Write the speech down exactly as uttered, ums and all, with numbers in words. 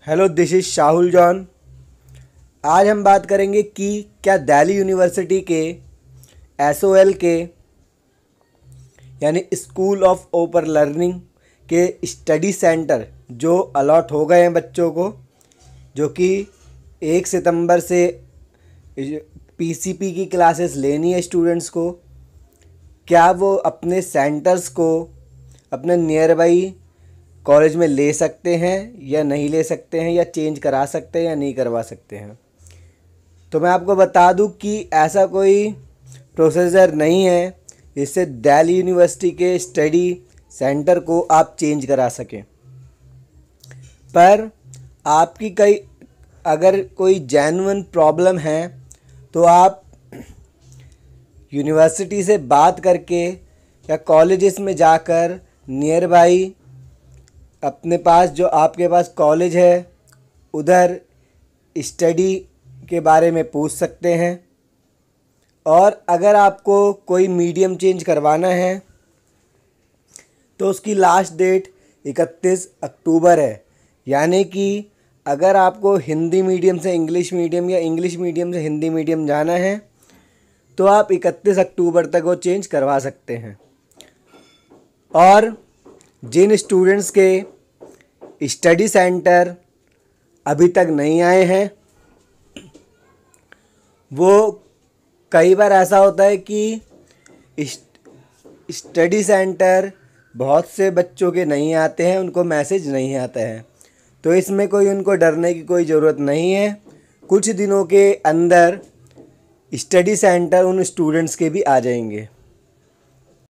Hello, this is Shahul John. आज हम बात करेंगे कि क्या दिल्ली यूनिवर्सिटी के एस ओ एल के यानी स्कूल ऑफ ओपन लर्निंग के स्टडी सेंटर जो अलॉट हो गए हैं बच्चों को, जो कि एक सितंबर से पी सी पी की क्लासेस लेनी है स्टूडेंट्स को, क्या वो अपने सेंटर्स को अपने नियर बाई कॉलेज में ले सकते हैं या नहीं ले सकते हैं, या चेंज करा सकते हैं या नहीं करवा सकते हैं। तो मैं आपको बता दूं कि ऐसा कोई प्रोसीजर नहीं है जिससे दिल्ली यूनिवर्सिटी के स्टडी सेंटर को आप चेंज करा सकें। पर आपकी कई अगर कोई जेन्युइन प्रॉब्लम है तो आप यूनिवर्सिटी से बात करके या कॉलेजेस में जाकर नियर बाई अपने पास जो आपके पास कॉलेज है उधर स्टडी के बारे में पूछ सकते हैं। और अगर आपको कोई मीडियम चेंज करवाना है तो उसकी लास्ट डेट इकतीस अक्टूबर है। यानी कि अगर आपको हिंदी मीडियम से इंग्लिश मीडियम या इंग्लिश मीडियम से हिंदी मीडियम जाना है तो आप इकतीस अक्टूबर तक वो चेंज करवा सकते हैं। और जिन स्टूडेंट्स के स्टडी सेंटर अभी तक नहीं आए हैं, वो कई बार ऐसा होता है कि स्टडी सेंटर बहुत से बच्चों के नहीं आते हैं, उनको मैसेज नहीं आता है। तो इसमें कोई उनको डरने की कोई ज़रूरत नहीं है। कुछ दिनों के अंदर स्टडी सेंटर उन स्टूडेंट्स के भी आ जाएंगे।